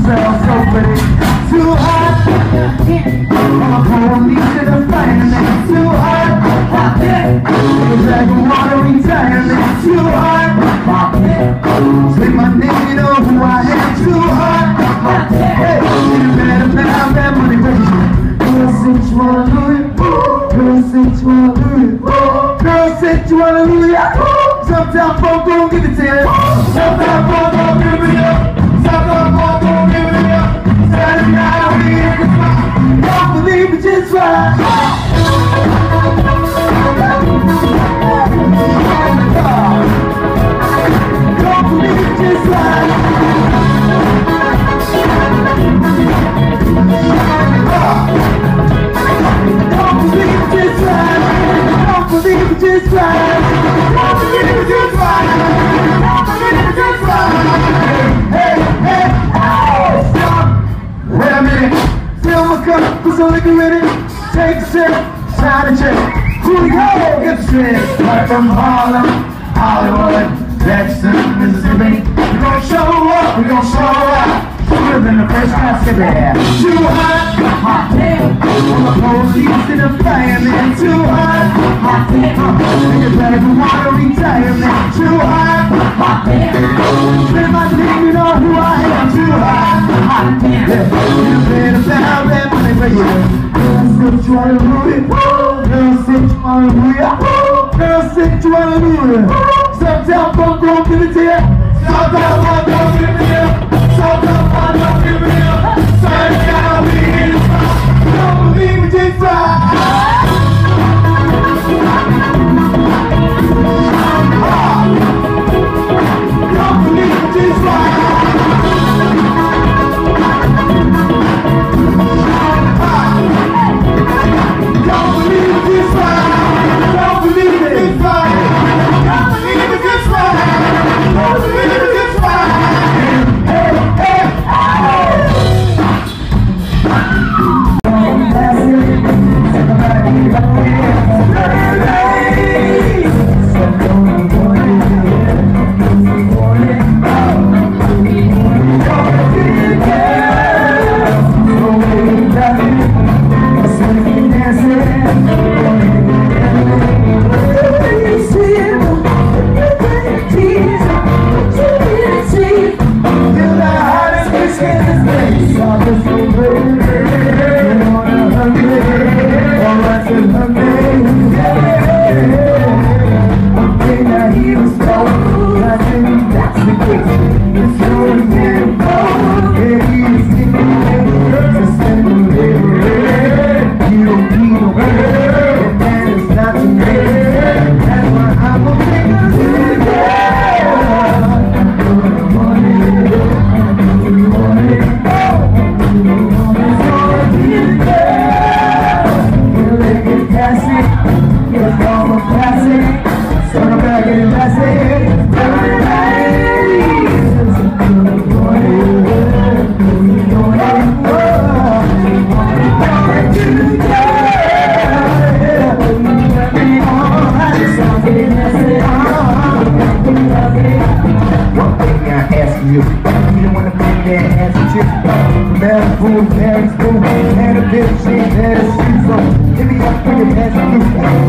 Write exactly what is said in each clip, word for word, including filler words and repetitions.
yourself so pretty. Too hot. I'm a police in a fireman. Too hot. It's like a water retirement. Too hot. Say my name, you know who I am. Too hot. Hey, you better have that money, baby. Girl said you wanna do it. Girl said you wanna do it. Girl said you wanna do it. Sometimes folks don't give it to you. Sometimes folks don't give it up. Sometimes folks don't give it up. Saturday night we in the spot. Don't believe me, just right. Don't believe me, just right. Don't believe me, just right. Don't believe me, just right. Don't believe me, just right. Don't believe me, just right. Hey, hey, hey, stop. Wait a minute. Fill my cup, put some liquor in it. Take a sip, sign a check. Julio, get the stress. Right from Harlem, Hollywood, Jackson, Mississippi. We gon' show up, we gon' show out. We're in the first class to there. Too hot, hot damn. I'm a police in a fireman. Too hot, hot damn. Niggas better go water retirement. Too hot, hot damn. Say my name, you know who I am. Too hot, hot damn. You better have that money for you. Girl said you wanna do it. Girl said you wanna do it. Girl said you wanna do it. Sometimes folks don't give it to you. Sometimes folks don't give it to you. Sometimes folks don't give it to you. Saturday night we in the spot. Don't believe me, just right. Don't believe me, just right. Don't believe me, just right. Don't believe me, just right. Don't believe me, just right. Don't believe me, just right. Hey, hey, hey.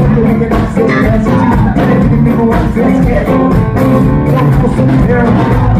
Some